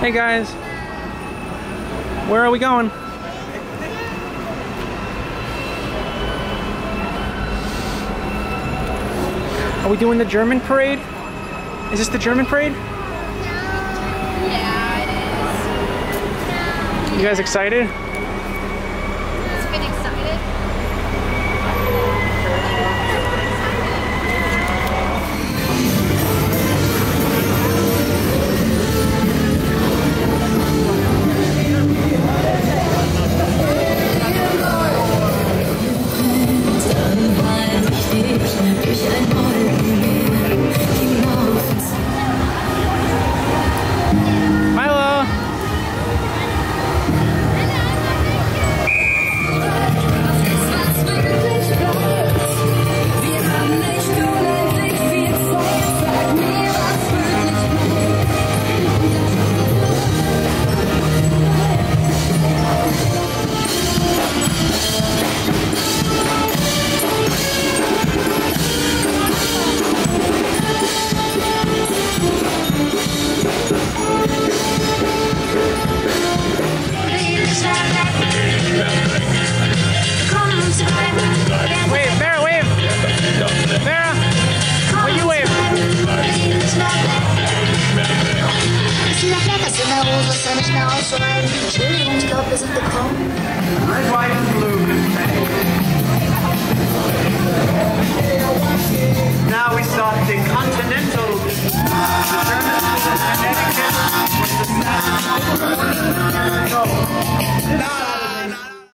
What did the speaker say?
Hey guys, where are we going? Are we doing the German parade? Is this the German parade? Yeah, it is. You guys excited? It's been excited. Entschuldigung, ich glaube, wir sind gekommen.